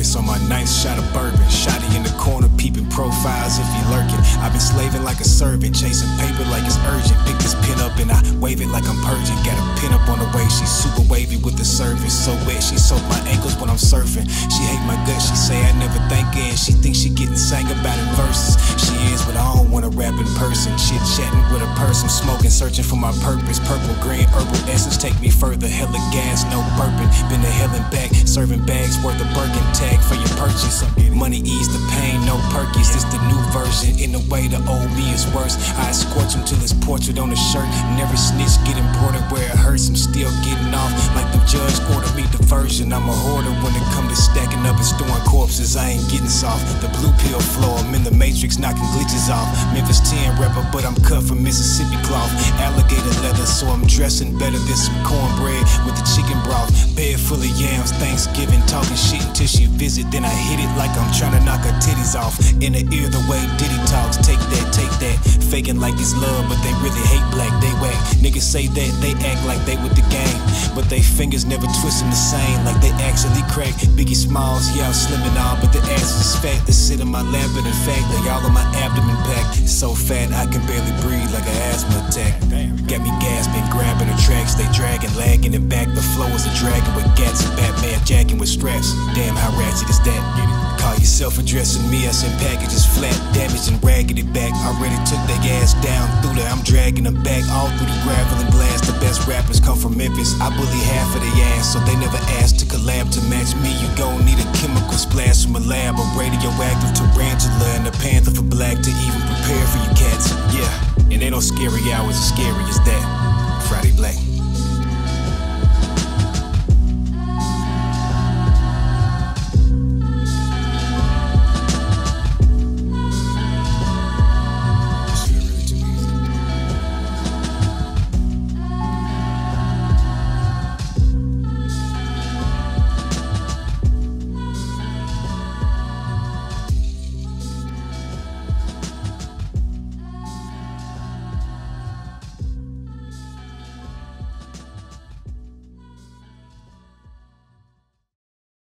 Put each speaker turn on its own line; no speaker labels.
on my ninth shot of bourbon. Shotty in the corner, peeping profiles if he lurking. I've been slaving like a servant, chasing paper like it's urgent. Pick this pin up and I wave it like I'm purging. Got a pin up on the way, she's super wavy with the surface. So wet, she soak my ankles when I'm surfing. She hate my gut, she say I never think it. She thinks she getting sang about in verses. She is, but I don't wanna rap in person. Shit chatting with a person, smoking, searching for my purpose. Purple, green, herbal essence, take me further. Hella gas, no burping. Been to hell and back, serving bags worth a Birkin tag for your purchase. Money ease the pain, no perkies. This the new version. In a way, the old me is worse. I scorch him till his portrait on the shirt. Never snitch, get embroidered where it hurts. I'm still getting off like the judge ordered me diversion. I'm a hoarder when it comes to stacking up and storing corpses. I ain't getting soft. The blue pill flow, I'm in the matrix, knocking glitches off. Memphis 10 rapper, but I'm cut from Mississippi cloth. Alligator leather, so I'm dressing better than some cornbread with the chicken broth. Bed full of yams, Thanksgiving, talking shit until she visit. Then I hit it like I'm trying to knock her titties off. In her ear, the way Diddy talks, take that, take that. Faking like it's love, but they really hate black, they whack. Niggas say that they act like they with the game, but they fingers never twisting the same, like they actually crack. Biggie Smalls, yeah, I'm slim and all, but the ass is fat. They sit in my lap, but in fact, they all on my abdomen packed. So fat, I can barely breathe like an asthma attack. Got me gasping, grabbing the tracks, they dragging, lagging it back. The flow is a dragon with gats and Batman jacking with straps. Damn, how ratchet is that? Call yourself addressing me, I send packages flat, damaged and raggedy back. Already took their ass down through there, I'm dragging them back all through the gravel and blast. The best rappers come from Memphis, I bully half of their ass, so they never asked to collab to match me. You gon' need a chemical splash from a lab, a radioactive tarantula and a panther for black to even prepare for you cats. Yeah, and they don't scary hours as scary as that. Friday Black.